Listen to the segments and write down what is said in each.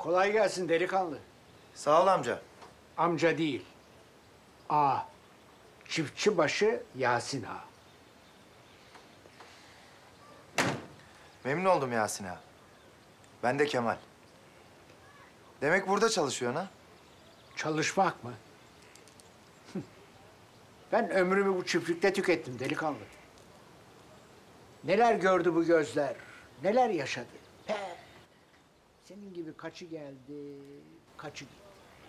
Kolay gelsin delikanlı. Sağ ol amca. Amca değil. Ağa. Çiftçibaşı Yasin Ağa. Memnun oldum Yasin ağa. Ben de Kemal. Demek burada çalışıyorsun ha? Çalışmak mı? Ben ömrümü bu çiftlikte tükettim delikanlı. Neler gördü bu gözler, neler yaşadı. He. Senin gibi kaçı geldi, kaçı gitti.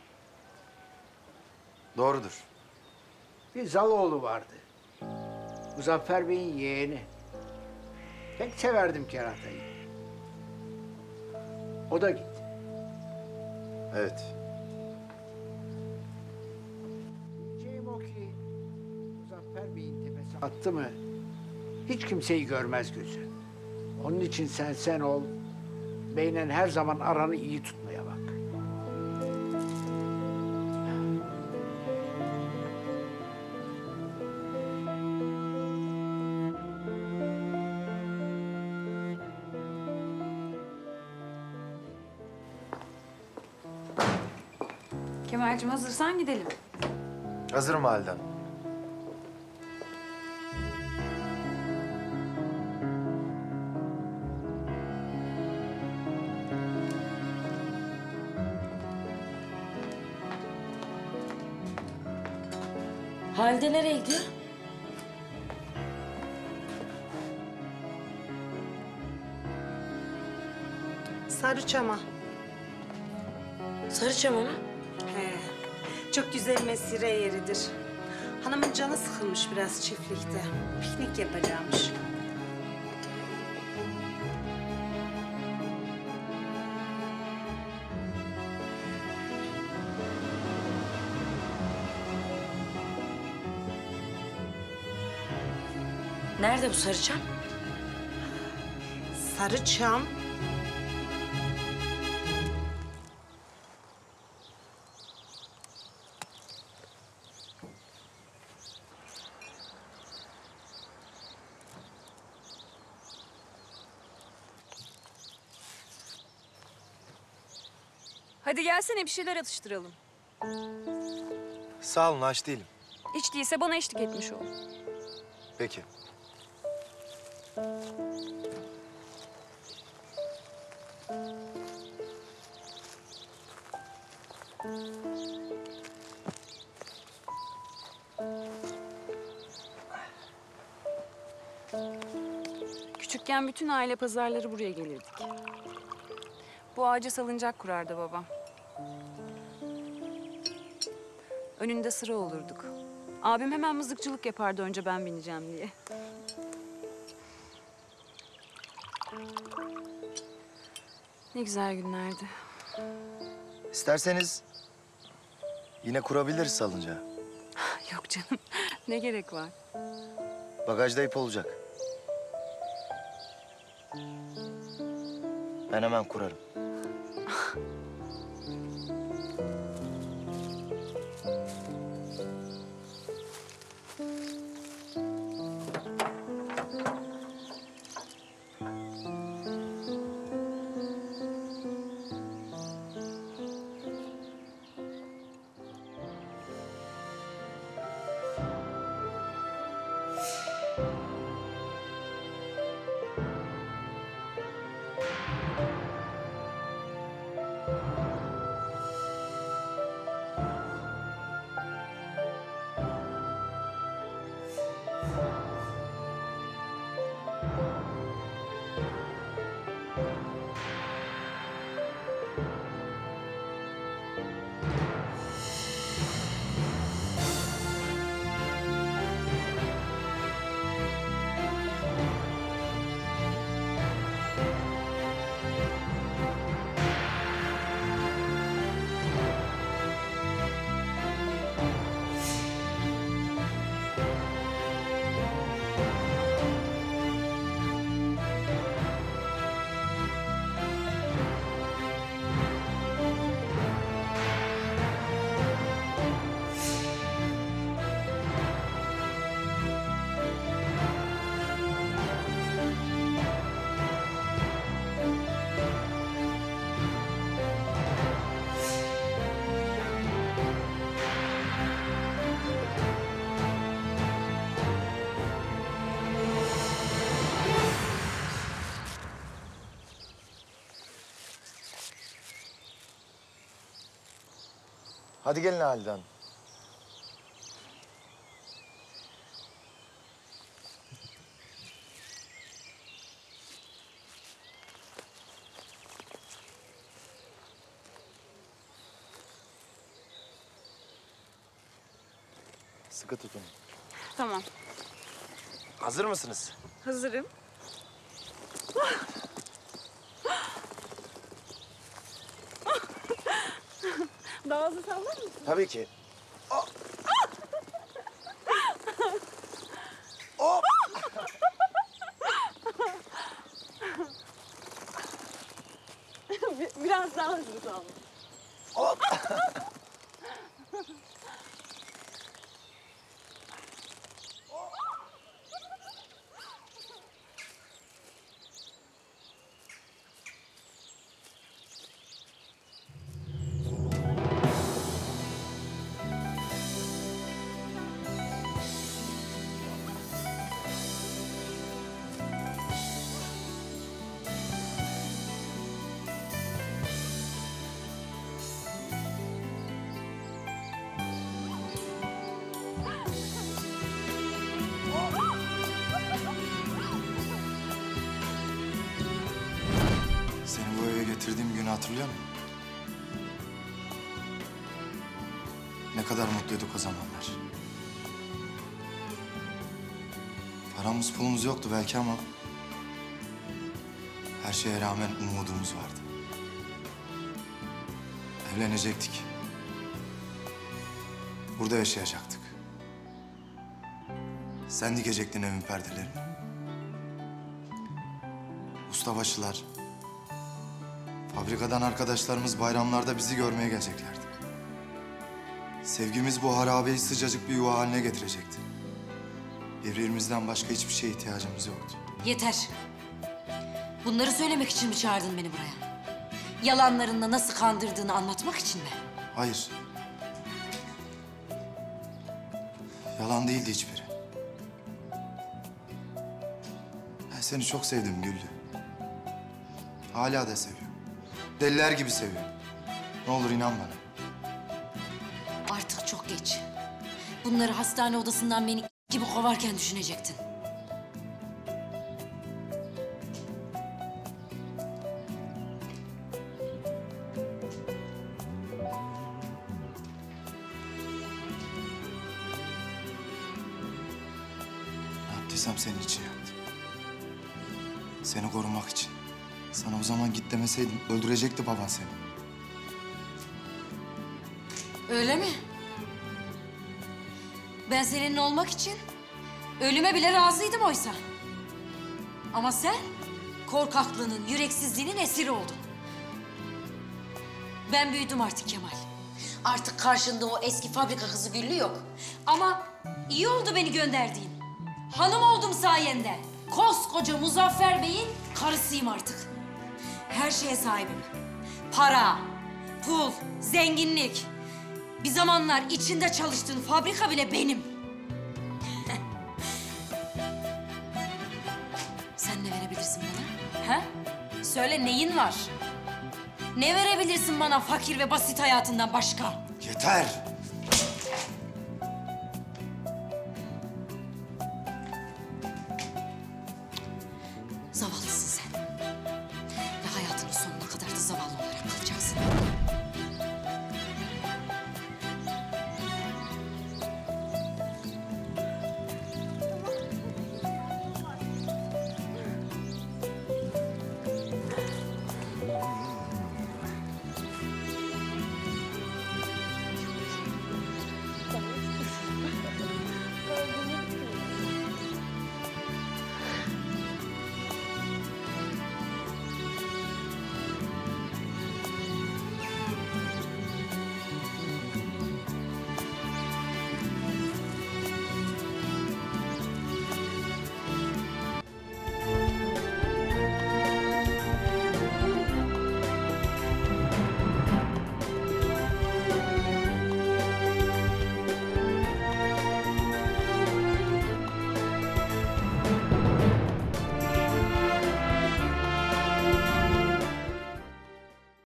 Doğrudur. Bir Zaloğlu vardı. Muzaffer Bey'in yeğeni. Pek severdim keratayı. O da gitti. Evet. Diyeceğim o ki Muzaffer Bey'in tepesi attı mı hiç kimseyi görmez gözü. Onun için sen ol. Bey'le her zaman aranı iyi tutmaya bak. Kemal'cim hazırsan gidelim. Hazırım Halide Hanım. Halide nereye gidiyor? Sarıçam'a. Sarıçam mı? He, çok güzel mesire yeridir. Hanımın canı sıkılmış biraz çiftlikte. Piknik yapacakmış. Nerede bu Sarıçam? Sarıçam. Hadi gelsene bir şeyler atıştıralım. Sağ olun, aç değilim. Hiç değilse bana eşlik etmiş ol. Peki. Küçükken bütün aile pazarları buraya gelirdik. Bu ağaca salıncak kurardı babam. Önünde sıra olurduk. Abim hemen mızıkçılık yapardı önce ben bineceğim diye. Ne güzel günlerdi. İsterseniz yine kurabiliriz salıncağı. Yok canım, ne gerek var? Bagajda ip olacak. Ben hemen kurarım. Hadi gelin Halide Hanım. Sıkı tutun. Tamam. Hazır mısınız? Hazırım. Daha hızlı sallar mısın? Tabii ki. Biraz daha hızlı salla. Seni bu eve getirdiğim günü hatırlıyor musun? Ne kadar mutluyduk o zamanlar. Paramız pulumuz yoktu belki ama... her şeye rağmen umudumuz vardı. Evlenecektik. Burada yaşayacaktık. Sen dikecektin evin perdelerini. Ustabaşılar, fabrikadan arkadaşlarımız bayramlarda bizi görmeye geleceklerdi. Sevgimiz bu harabeyi sıcacık bir yuva haline getirecekti. Birbirimizden başka hiçbir şeye ihtiyacımız yoktu. Yeter. Bunları söylemek için mi çağırdın beni buraya? Yalanlarınla nasıl kandırdığını anlatmak için mi? Hayır. Yalan değildi hiçbiri. Ben seni çok sevdim Güllü. Hala da seviyorum. Deliler gibi seviyorum. Ne olur inan bana. Artık çok geç. Bunları hastane odasından beni gibi kovarken düşünecektin. Ne yaptıysam senin için yaptım. Seni korumak için. Sana o zaman git demeseydim öldürecekti baban seni. Öyle mi? Ben seninle olmak için ölüme bile razıydım oysa. Ama sen korkaklığının, yüreksizliğinin esiri oldun. Ben büyüdüm artık Kemal. Artık karşında o eski fabrika kızı Güllü yok. Ama iyi oldu beni gönderdiğin. Hanım oldum sayende. Koskoca Muzaffer Bey'in karısıyım artık. Her şeye sahibim. Para, pul, zenginlik. Bir zamanlar içinde çalıştığın fabrika bile benim. Sen ne verebilirsin bana? Ha? Söyle neyin var? Ne verebilirsin bana fakir ve basit hayatından başka? Yeter!